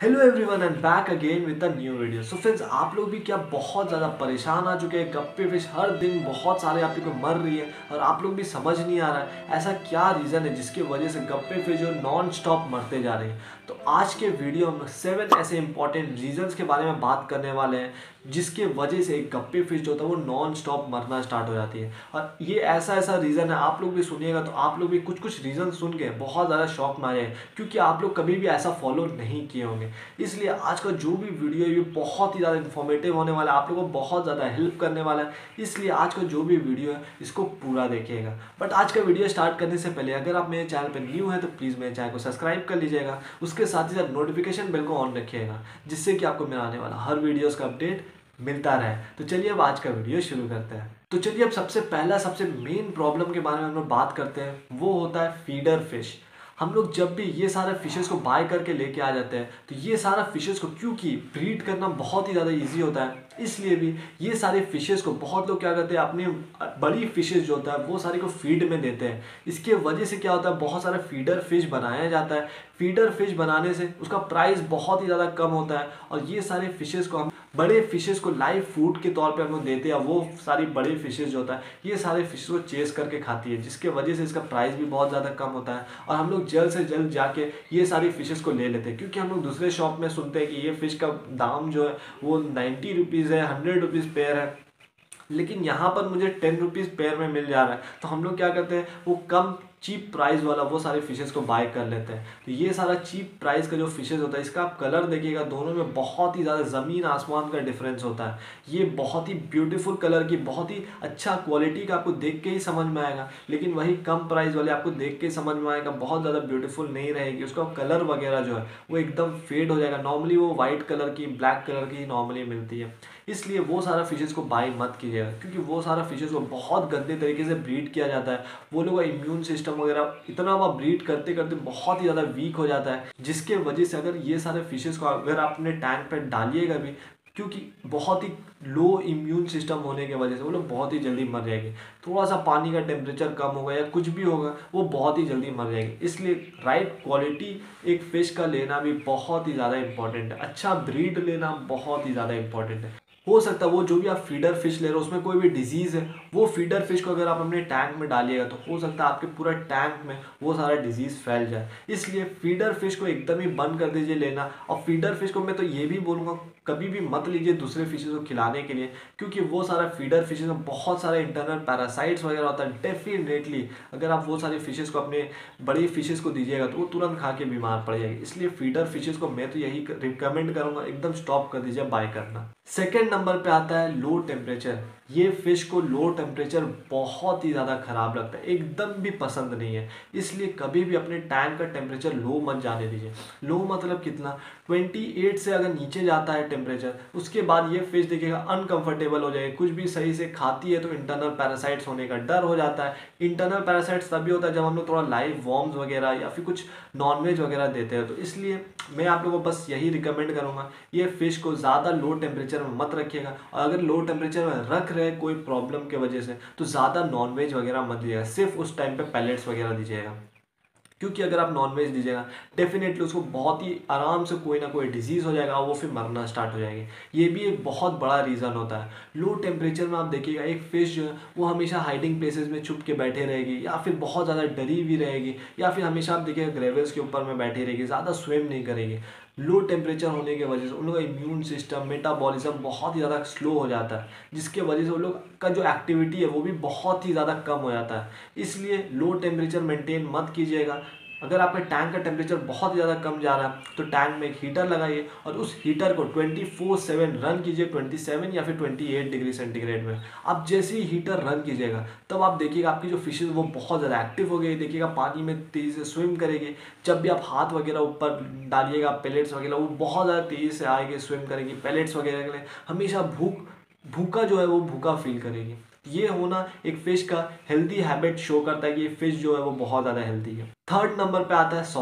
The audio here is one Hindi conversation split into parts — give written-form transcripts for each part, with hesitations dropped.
Hello everyone and back again with the new video. So friends, आप लोग भी क्या बहुत ज़्यादा परेशान आ चुके हैं? गप्पे फिश हर दिन बहुत सारे आप लोग को मर रही है और आप लोग भी समझ नहीं आ रहा है ऐसा क्या रीज़न है जिसकी वजह से गप्पे फिश जो नॉन स्टॉप मरते जा रहे हैं। तो आज के वीडियो हम 7 ऐसे इंपॉर्टेंट रीजंस के बारे में बात करने वाले हैं जिसके वजह से एक गप्पे फिश जो होता है वो नॉन स्टॉप मरना स्टार्ट हो जाती है। और ये ऐसा ऐसा रीज़न है, आप लोग भी सुनिएगा तो आप लोग भी कुछ कुछ रीज़न सुन के बहुत ज़्यादा शॉक में आ जाए, क्योंकि आप लोग कभी भी ऐसा फॉलो नहीं किए होंगे। इसलिए आज का जो भी वीडियो है ये बहुत ही ज़्यादा इन्फॉर्मेटिव होने वाला है, आप लोगों को बहुत ज़्यादा हेल्प करने वाला है। इसलिए आज का जो भी वीडियो है इसको पूरा देखिएगा। बट आज का वीडियो स्टार्ट करने से पहले अगर आप मेरे चैनल पर न्यू हैं तो प्लीज़ मेरे चैनल को सब्सक्राइब कर लीजिएगा। उसके साथ ही साथ नोटिफिकेशन बेल को ऑन रखिएगा जिससे कि आपको मेरा आने वाला हर वीडियोज़ का अपडेट मिलता रहे। तो चलिए अब आज का वीडियो शुरू करते हैं। तो चलिए अब सबसे मेन प्रॉब्लम के बारे में हम लोग बात करते हैं, वो होता है फीडर फिश। हम लोग जब भी ये सारे फिशेस को बाय करके लेके आ जाते हैं तो ये सारा फिशेस को, क्योंकि ब्रीड करना बहुत ही ज़्यादा इजी होता है, इसलिए भी ये सारे फिशेस को बहुत लोग क्या करते हैं, अपनी बड़ी फिशेस जो होता है वो सारी को फीड में देते हैं। इसके वजह से क्या होता है, बहुत सारा फीडर फिश बनाया जाता है। फीडर फिश बनाने से उसका प्राइस बहुत ही ज़्यादा कम होता है और ये सारे फिशेस को हम बड़े फिशेस को लाइव फूड के तौर पे हम लोग देते हैं। वो सारी बड़े फिशेस जो होता है ये सारे फिशेस को चेस करके खाती है, जिसके वजह से इसका प्राइस भी बहुत ज़्यादा कम होता है और हम लोग जल्द से जल्द जाके ये सारी फिशेस को ले लेते हैं। क्योंकि हम लोग दूसरे शॉप में सुनते हैं कि ये फ़िश का दाम जो है वो 90 रुपीज़ है, 100 रुपीज़ पेयर है, लेकिन यहाँ पर मुझे 10 रुपीज़ पेयर में मिल जा रहा है। तो हम लोग क्या करते हैं, वो कम चीप प्राइस वाला वो सारे फिशेस को बाय कर लेते हैं। तो ये सारा चीप प्राइस का जो फिशेस होता है इसका आप कलर देखिएगा, दोनों में बहुत ही ज़्यादा ज़मीन आसमान का डिफरेंस होता है। ये बहुत ही ब्यूटीफुल कलर की, बहुत ही अच्छा क्वालिटी का आपको देख के ही समझ में आएगा, लेकिन वही कम प्राइस वाले आपको देख के समझ में आएगा बहुत ज़्यादा ब्यूटीफुल नहीं रहेगी। उसका कलर वगैरह जो है वो एकदम फेड हो जाएगा। नॉर्मली वो वाइट कलर की, ब्लैक कलर की नॉर्मली मिलती है। इसलिए वो सारा फिशेस को बाय मत कीजिएगा, क्योंकि वो सारा फिशेस को बहुत गंदे तरीके से ब्रीड किया जाता है। वो लोग का इम्यून सिस्टम वगैरह इतना वह ब्रीड करते करते बहुत ही ज़्यादा वीक हो जाता है, जिसके वजह से अगर ये सारे फिशेस को अगर आप अपने टैंक पर डालिएगा भी, क्योंकि बहुत ही लो इम्यून सिस्टम होने की वजह से वो लोग बहुत ही जल्दी मर जाएंगे। थोड़ा सा पानी का टेम्परेचर कम होगा या कुछ भी होगा वो बहुत ही जल्दी मर जाएंगे। इसलिए राइट क्वालिटी एक फ़िश का लेना भी बहुत ही ज़्यादा इंपॉर्टेंट है। अच्छा ब्रीड लेना बहुत ही ज़्यादा इंपॉर्टेंट है। हो सकता है वो जो भी आप फीडर फिश ले रहे हो उसमें कोई भी डिजीज़ है, वो फीडर फिश को अगर आप अपने टैंक में डालिएगा तो हो सकता है आपके पूरा टैंक में वो सारा डिजीज़ फैल जाए। इसलिए फीडर फिश को एकदम ही बंद कर दीजिए लेना। और फीडर फिश को मैं तो ये भी बोलूँगा कभी भी मत लीजिए दूसरे फिशेस को खिलाने के लिए, क्योंकि वो सारा फीडर फिशेस में बहुत सारे इंटरनल पैरासाइट्स वगैरह होता है। डेफिनेटली अगर आप वो सारे फिशेस को अपने बड़ी फिशेस को दीजिएगा तो वो तुरंत खा के बीमार पड़ जाएगी। इसलिए फीडर फिशेस को मैं तो यही रिकमेंड करूँगा, एकदम स्टॉप कर दीजिए बाय करना। सेकेंड नंबर पे आता है लो टेम्परेचर। ये फिश को लो टेम्परेचर बहुत ही ज़्यादा ख़राब लगता है, एकदम भी पसंद नहीं है। इसलिए कभी भी अपने टैंक का टेम्परेचर लो मत जाने दीजिए। लो मतलब कितना, 28 से अगर नीचे जाता है टेम्परेचर, उसके बाद ये फिश देखिएगा अनकंफर्टेबल हो जाएगी। कुछ भी सही से खाती है तो इंटरनल पैरासाइट्स होने का डर हो जाता है। इंटरनल पैरासाइट्स तभी होता है जब हम लोग थोड़ा लाइव वॉर्म्स वगैरह या फिर कुछ नॉनवेज वगैरह देते हैं। तो इसलिए मैं आप लोगों को बस यही रिकमेंड करूँगा, ये फिश को ज़्यादा लो टेम्परेचर में मत रखिएगा। और अगर लो टेम्परेचर में रख रहे कोई प्रॉब्लम के वजह से तो ज़्यादा नॉनवेज वगैरह मत दीजिएगा, सिर्फ उस टाइम पे पैलेट्स वगैरह दीजिएगा। क्योंकि अगर आप नॉनवेज दीजिएगा डेफिनेटली उसको बहुत ही आराम से कोई ना कोई डिजीज़ हो जाएगा और वो फिर मरना स्टार्ट हो जाएगी। ये भी एक बहुत बड़ा रीज़न होता है। लो टेम्परेचर में आप देखिएगा एक फ़िश जो है वो हमेशा हाइडिंग प्लेसेस में छुप के बैठे रहेगी, या फिर बहुत ज़्यादा डरी हुई रहेगी, या फिर हमेशा आप देखिएगा ग्रेवल्स के ऊपर में बैठी रहेगी, ज़्यादा स्विम नहीं करेगी। लो टेम्परेचर होने की वजह से उन लोग का इम्यून सिस्टम, मेटाबॉलिज्म बहुत ही ज़्यादा स्लो हो जाता है, जिसके वजह से उन लोग का जो एक्टिविटी है वो भी बहुत ही ज़्यादा कम हो जाता है। इसलिए लो टेम्परेचर मेंटेन मत कीजिएगा। अगर आपका टैंक का टेम्परेचर बहुत ही ज़्यादा कम जा रहा है तो टैंक में एक हीटर लगाइए और उस हीटर को 24/7 रन कीजिए, 27 या फिर 28 डिग्री सेंटीग्रेड में। आप जैसे ही हीटर रन कीजिएगा तब आप देखिएगा आपकी जो फिशेज वो बहुत ज़्यादा एक्टिव हो गई, देखिएगा पानी में तेज़ी से स्विम करेगी। जब भी आप हाथ वगैरह ऊपर डालिएगा पैलेट्स वगैरह, वो बहुत ज़्यादा तेज़ी से आएगी, स्विम करेगी। पैलेट्स वगैरह के लिए हमेशा भूखा जो है वो भूखा फील करेगी। ये होना एक फिश का हेल्दी हैबिट शो करता है कि ये फिश जो है वो बहुत ज़्यादा हेल्दी है। थर्ड नंबर पे आता है सॉल्ट।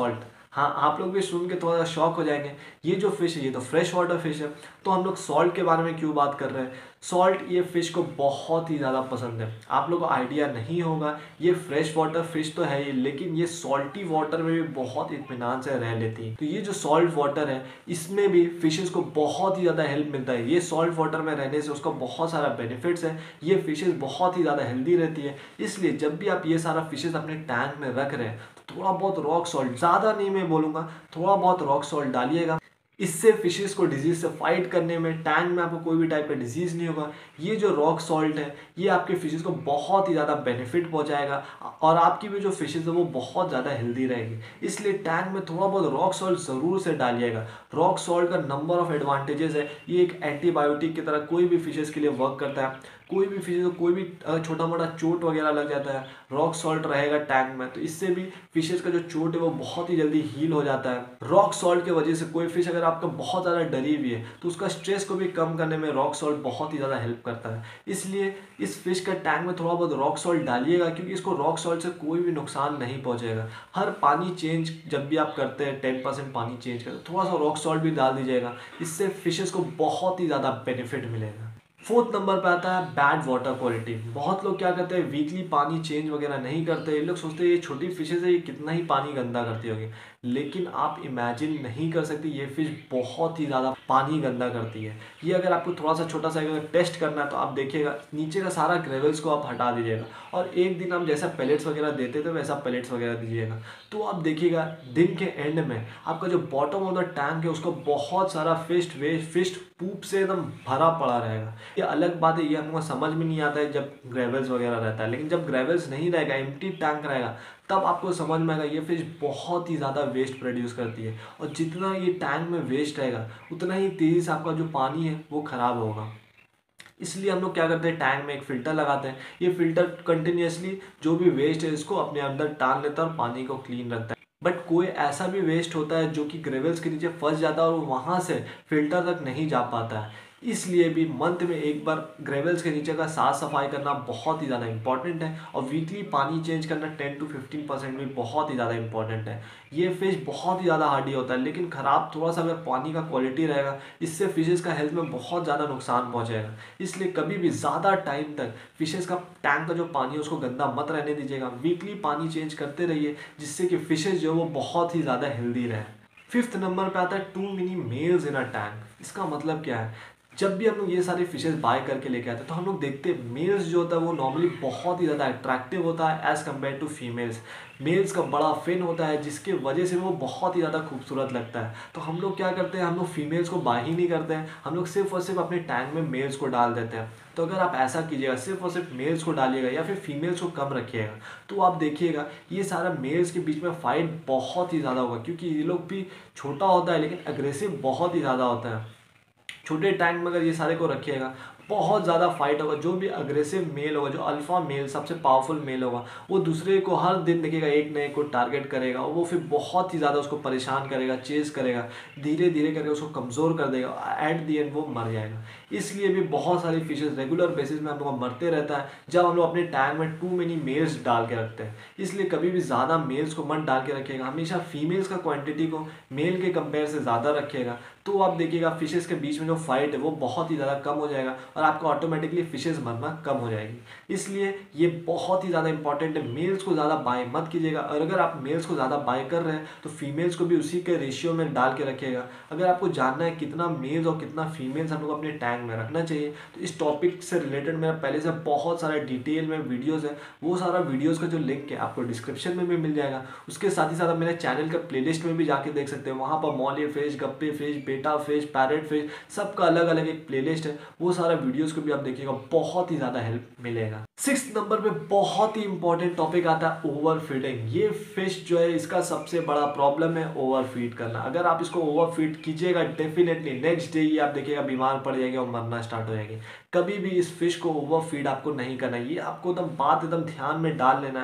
हाँ, आप लोग भी सुन के थोड़ा शॉक हो जाएंगे, ये जो फिश है ये तो फ्रेश वाटर फिश है, तो हम लोग सॉल्ट के बारे में क्यों बात कर रहे हैं। सॉल्ट ये फिश को बहुत ही ज़्यादा पसंद है। आप लोगों को आइडिया नहीं होगा, ये फ्रेश वाटर फिश तो है ही, लेकिन ये सॉल्टी वाटर में भी बहुत इत्मीनान से रह लेती है। तो ये जो सॉल्ट वाटर है इसमें भी फिशेस को बहुत ही ज़्यादा हेल्प मिलता है। ये सॉल्ट वाटर में रहने से उसका बहुत सारा बेनिफिट्स है। ये फिशेस बहुत ही ज़्यादा हेल्दी रहती है। इसलिए जब भी आप ये सारा फिशेस अपने टैंक में रख रहे हैं तो थोड़ा बहुत रॉक सॉल्ट, ज़्यादा नहीं मैं बोलूँगा, थोड़ा बहुत रॉक सॉल्ट डालिएगा। इससे फिशेस को डिजीज से फाइट करने में, टैंक में आपको कोई भी टाइप का डिजीज नहीं होगा। ये जो रॉक सॉल्ट है ये आपके फिशेस को बहुत ही ज़्यादा बेनिफिट पहुंचाएगा और आपकी भी जो फिशेस है वो बहुत ज़्यादा हेल्दी रहेगी। इसलिए टैंक में थोड़ा बहुत रॉक सॉल्ट ज़रूर से डालिएगा। रॉक सॉल्ट का नंबर ऑफ एडवांटेजेस है। ये एक एंटीबायोटिक की तरह कोई भी फिशेस के लिए वर्क करता है। कोई भी फिशेस को कोई भी छोटा मोटा चोट वगैरह लग जाता है, रॉक सॉल्ट रहेगा टैंक में तो इससे भी फिशेस का जो चोट है वो बहुत ही जल्दी हील हो जाता है। रॉक सॉल्ट की वजह से कोई फिश अगर आपका बहुत ज़्यादा डरी हुई है तो उसका स्ट्रेस को भी कम करने में रॉक सॉल्ट बहुत ही ज़्यादा हेल्प करता है। इसलिए इस फिश का टैंक में थोड़ा बहुत रॉक सॉल्ट डालिएगा, क्योंकि इसको रॉक सॉल्ट से कोई भी नुकसान नहीं पहुंचेगा। हर पानी चेंज जब भी आप करते हैं 10% पानी चेंज करते थोड़ा सा रॉक सॉल्ट भी डाल दीजिएगा। इससे फिशेस को बहुत ही ज़्यादा बेनिफिट मिलेगा। फोर्थ नंबर पे आता है बैड वाटर क्वालिटी। बहुत लोग क्या करते हैं, वीकली पानी चेंज वगैरह नहीं करते। ये लोग सोचते हैं ये छोटी फिशेज है, ये कितना ही पानी गंदा करती होगी, लेकिन आप इमेजिन नहीं कर सकते ये फिश बहुत ही ज़्यादा पानी गंदा करती है। ये अगर आपको थोड़ा सा छोटा सा अगर टेस्ट करना है तो आप देखिएगा नीचे का सारा ग्रेवल्स को आप हटा दीजिएगा और एक दिन हम जैसा पेलेट्स वगैरह देते थे वैसा पेलेट्स वगैरह दीजिएगा, तो आप देखिएगा दिन के एंड में आपका जो बॉटम ऑफ द टैंक है उसको बहुत सारा फिस्ट पूप से एकदम भरा पड़ा रहेगा। ये अलग बात है, ये हमको समझ में नहीं आता है जब ग्रेवल्स वगैरह रहता है, लेकिन जब ग्रेवल्स नहीं रहेगा, एम्प्टी टैंक रहेगा, तब आपको समझ में आएगा ये फिश बहुत ही ज़्यादा वेस्ट प्रोड्यूस करती है। और जितना ये टैंक में वेस्ट रहेगा उतना ही तेज़ी से आपका जो पानी है वो ख़राब होगा। इसलिए हम लोग क्या करते हैं, टैंक में एक फ़िल्टर लगाते हैं। ये फ़िल्टर कंटिन्यूसली जो भी वेस्ट है इसको अपने अंदर टाल लेता है और पानी को क्लीन रखता है। बट कोई ऐसा भी वेस्ट होता है जो कि ग्रेवल्स के नीचे फंस जाता है और वहाँ से फिल्टर तक नहीं जा पाता है। इसलिए भी मंथ में एक बार ग्रेवल्स के नीचे का साफ सफाई करना बहुत ही ज़्यादा इंपॉर्टेंट है और वीकली पानी चेंज करना 10 to 15% भी बहुत ही ज़्यादा इंपॉर्टेंट है। ये फिश बहुत ही ज़्यादा हार्डी होता है, लेकिन ख़राब थोड़ा सा अगर पानी का क्वालिटी रहेगा इससे फिशेज़ का हेल्थ में बहुत ज़्यादा नुकसान पहुँचेगा। इसलिए कभी भी ज़्यादा टाइम तक फिशेज़ का टैंक का जो पानी है उसको गंदा मत रहने दीजिएगा। वीकली पानी चेंज करते रहिए जिससे कि फिशेज़ जो है वो बहुत ही ज़्यादा हेल्दी रहे। फिफ्थ नंबर पे आता है two mini males in a tank. इसका मतलब क्या है, जब भी हम लोग ये सारे फिशेस बाय करके लेके आते हैं तो हम लोग देखते हैं मेल्स जो होता है वो नॉर्मली बहुत ही ज़्यादा अट्रैक्टिव होता है as compare to females. Males का बड़ा फिन होता है जिसके वजह से वो बहुत ही ज़्यादा खूबसूरत लगता है। तो हम लोग क्या करते हैं, हम लोग फीमेल्स को बाय ही नहीं करते हैं, हम लोग सिर्फ और सिर्फ अपने टैंक में मेल्स को डाल देते हैं। तो अगर आप ऐसा कीजिएगा, सिर्फ और सिर्फ मेल्स को डालिएगा या फिर फीमेल्स को कम रखिएगा, तो आप देखिएगा ये सारा मेल्स के बीच में फाइट बहुत ही ज़्यादा होगा, क्योंकि ये लोग भी छोटा होता है लेकिन अग्रेसिव बहुत ही ज़्यादा होता है। छोटे टैंक में अगर ये सारे को रखिएगा बहुत ज़्यादा फाइट होगा। जो भी अग्रेसिव मेल होगा, जो अल्फा मेल सबसे पावरफुल मेल होगा, वो दूसरे को हर दिन देखेगा, एक नए को टारगेट करेगा और वो फिर बहुत ही ज़्यादा उसको परेशान करेगा, चेज करेगा, धीरे धीरे करके उसको कमज़ोर कर देगा, एट दी एंड वो मर जाएगा। इसलिए भी बहुत सारी फिशेज रेगुलर बेसिस में हम लोग मरते रहता है जब हम लोग अपने टैंक में टू मेनी मेल्स डाल के रखते हैं। इसलिए कभी भी ज़्यादा मेल्स को मत डाल के रखिएगा, हमेशा फीमेल्स का क्वांटिटी को मेल के कंपेयर से ज़्यादा रखिएगा। तो आप देखिएगा फिशेस के बीच में जो फाइट है वो बहुत ही ज़्यादा कम हो जाएगा और आपको ऑटोमेटिकली फिशेस मरना कम हो जाएगी। इसलिए ये बहुत ही ज़्यादा इंपॉर्टेंट है, मेल्स को ज़्यादा बाय मत कीजिएगा। और अगर आप मेल्स को ज़्यादा बाय कर रहे हैं तो फीमेल्स को भी उसी के रेशियो में डाल के रखिएगा। अगर आपको जानना है कितना मेल्स और कितना फीमेल्स हम लोग अपने टैंक में रखना चाहिए तो इस टॉपिक से रिलेटेड मेरा पहले से बहुत सारा डिटेल में वीडियोज़ है, वो सारा वीडियोज़ का जो लिंक है आपको डिस्क्रिप्शन में भी मिल जाएगा। उसके साथ ही साथ आप मेरे चैनल का प्लेलिस्ट में भी जाके देख सकते हैं, वहाँ पर molly fish, guppy fish, betta fish, parrot fish, सबका अलग अलग एक प्लेलिस्ट है। वो सारा वीडियोस को भी आप देखिएगा, बहुत ही ज़्यादा हेल्प मिलेगा। 6th नंबर पे बहुत ही इंपॉर्टेंट टॉपिक आता है ओवर फीडिंग। ये फिश जो है इसका सबसे बड़ा प्रॉब्लम है ओवर फीड करना। अगर आप इसको ओवर फीड कीजिएगा डेफिनेटली नेक्स्ट डे ही आप देखिएगा बीमार पड़ जाएगी और मरना स्टार्ट हो जाएगी। कभी भी इस फिश को ओवर फीड आपको नहीं करना है, ये आपको एकदम बात एकदम ध्यान में डाल लेना है।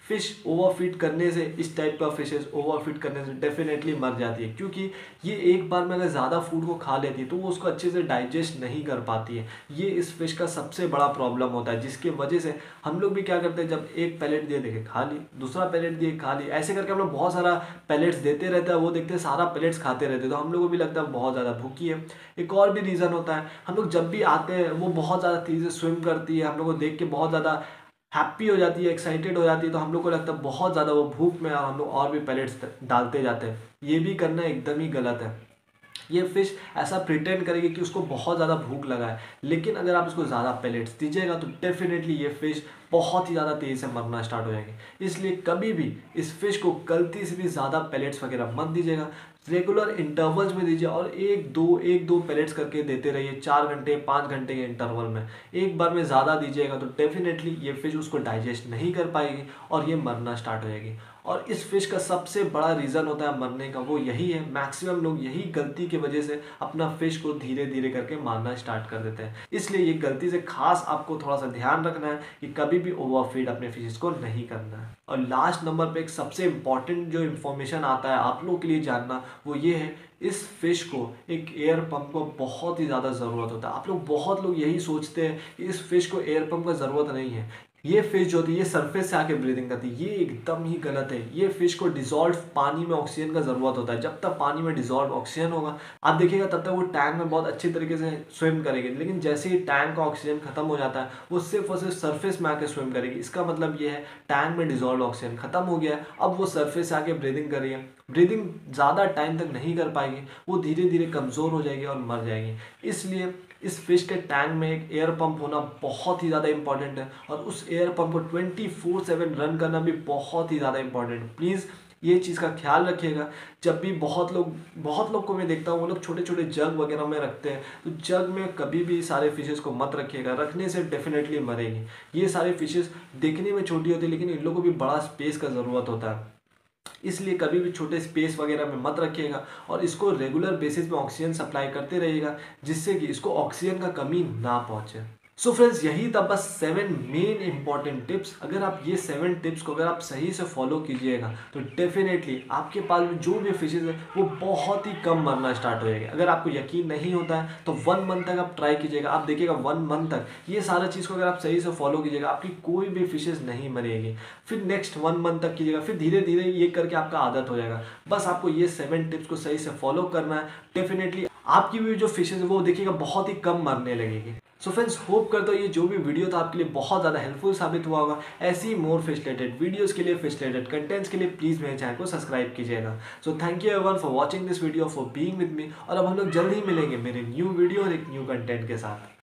फिश ओवरफीड करने से, इस टाइप का फिशेस ओवरफीड करने से डेफिनेटली मर जाती है, क्योंकि ये एक बार में अगर ज़्यादा फूड को खा लेती है तो वो उसको अच्छे से डाइजेस्ट नहीं कर पाती है। ये इस फिश का सबसे बड़ा प्रॉब्लम होता है, जिसकी वजह से हम लोग भी क्या करते हैं, जब एक पैलेट दे देखे खा ली, दूसरा पैलेट दिए खा ली, ऐसे करके हम लोग बहुत सारा पैलेट्स देते रहते हैं, वो देखते हैं सारा पैलेट्स खाते रहते हैं, तो हम लोग को भी लगता है बहुत ज़्यादा भूखी है। एक और भी रीज़न होता है, हम लोग जब भी आते हैं वो बहुत ज़्यादा तेज़ी से स्विम करती है, हम लोग को देख के बहुत ज़्यादा हैप्पी हो जाती है, एक्साइटेड हो जाती है, तो हम लोग को लगता है बहुत ज़्यादा वो भूख में, और हम लोग और भी पैलेट्स डालते जाते हैं। ये भी करना एकदम ही गलत है। ये फिश ऐसा प्रिटेंड करेगी कि उसको बहुत ज़्यादा भूख लगा है, लेकिन अगर आप इसको ज़्यादा पैलेट्स दीजिएगा तो डेफिनेटली ये फिश बहुत ही ज़्यादा तेज़ी से मरना स्टार्ट हो जाएगी। इसलिए कभी भी इस फिश को गलती से भी ज़्यादा पैलेट्स वगैरह मत दीजिएगा, रेगुलर इंटरवल्स में दीजिए, और एक दो पैलेट्स करके देते रहिए 4 घंटे 5 घंटे के इंटरवल में। एक बार में ज़्यादा दीजिएगा तो डेफिनेटली ये फिश उसको डाइजेस्ट नहीं कर पाएगी और ये मरना स्टार्ट हो जाएगी। और इस फिश का सबसे बड़ा रीज़न होता है मरने का, वो यही है, मैक्सिमम लोग यही गलती की वजह से अपना फिश को धीरे धीरे करके मारना स्टार्ट कर देते हैं। इसलिए ये गलती से खास आपको थोड़ा सा ध्यान रखना है कि कभी भी ओवरफीड अपने फिशेस को नहीं करना है। और लास्ट नंबर पे एक सबसे इंपॉर्टेंट जो इन्फॉर्मेशन आता है आप लोग के लिए जानना, वो ये है, इस फिश को एक एयर पंप को बहुत ही ज़्यादा ज़रूरत होता है। आप लोग बहुत लोग यही सोचते हैं कि इस फिश को एयर पंप का ज़रूरत नहीं है, ये फिश जो होती है ये सरफेस से आके ब्रीदिंग करती है, ये एकदम ही गलत है। ये फिश को डिजॉल्व पानी में ऑक्सीजन का ज़रूरत होता है। जब तक पानी में डिजॉल्व ऑक्सीजन होगा, आप देखिएगा, तब तक वो टैंक में बहुत अच्छी तरीके से स्विम करेगी, लेकिन जैसे ही टैंक का ऑक्सीजन खत्म हो जाता है वो सिर्फ और सिर्फ सरफेस में आके स्विम करेगी। इसका मतलब ये है टैंक में डिजॉल्व ऑक्सीजन खत्म हो गया है, अब वो सरफेस से आके ब्रीदिंग कर रही है। ब्रीदिंग ज़्यादा टाइम तक नहीं कर पाएगी, वो धीरे धीरे कमज़ोर हो जाएगी और मर जाएगी। इसलिए इस फिश के टैंक में एक एयर पंप होना बहुत ही ज़्यादा इंपॉर्टेंट है, और उस एयर पंप को 24/7 रन करना भी बहुत ही ज़्यादा इंपॉर्टेंट है। प्लीज़ ये चीज़ का ख्याल रखिएगा। जब भी बहुत लोग को मैं देखता हूँ वो लोग छोटे छोटे जग वगैरह में रखते हैं, तो जग में कभी भी सारे फिशेस को मत रखिएगा, रखने से डेफिनेटली मरेगी। ये सारे फिशेस देखने में छोटी होती है, लेकिन इन लोगों को भी बड़ा स्पेस का ज़रूरत होता है, इसलिए कभी भी छोटे स्पेस वगैरह में मत रखिएगा, और इसको रेगुलर बेसिस पे ऑक्सीजन सप्लाई करते रहिएगा, जिससे कि इसको ऑक्सीजन का कमी ना पहुंचे। सो फ्रेंड्स, यही था बस 7 मेन इंपॉर्टेंट टिप्स। अगर आप ये 7 टिप्स को अगर आप सही से फॉलो कीजिएगा तो डेफिनेटली आपके पास में जो भी फिशेज है वो बहुत ही कम मरना स्टार्ट हो जाएगा। अगर आपको यकीन नहीं होता है तो 1 मंथ तक आप ट्राई कीजिएगा, आप देखिएगा 1 मंथ तक ये सारा चीज़ को अगर आप सही से फॉलो कीजिएगा, आपकी कोई भी फिशेज नहीं मरेगी। फिर नेक्स्ट 1 मंथ तक कीजिएगा, फिर धीरे धीरे ये करके आपका आदत हो जाएगा। बस आपको ये 7 टिप्स को सही से फॉलो करना है, डेफिनेटली आपकी भी जो फिशेज है वो देखिएगा बहुत ही कम मरने लगेगी। सो फ्रेंड्स, होप करता हूँ ये जो भी वीडियो था आपके लिए बहुत ज़्यादा हेल्पफुल साबित हुआ होगा। ऐसी मोर फिश रिलेटेड वीडियोस के लिए, फिश रिलेटेड कंटेंट्स के लिए प्लीज़ मेरे चैनल को सब्सक्राइब कीजिएगा। So thank you everyone for watching this video, for being with me, और अब हम लोग जल्द ही मिलेंगे मेरे न्यू वीडियो और एक न्यू कंटेंट के साथ।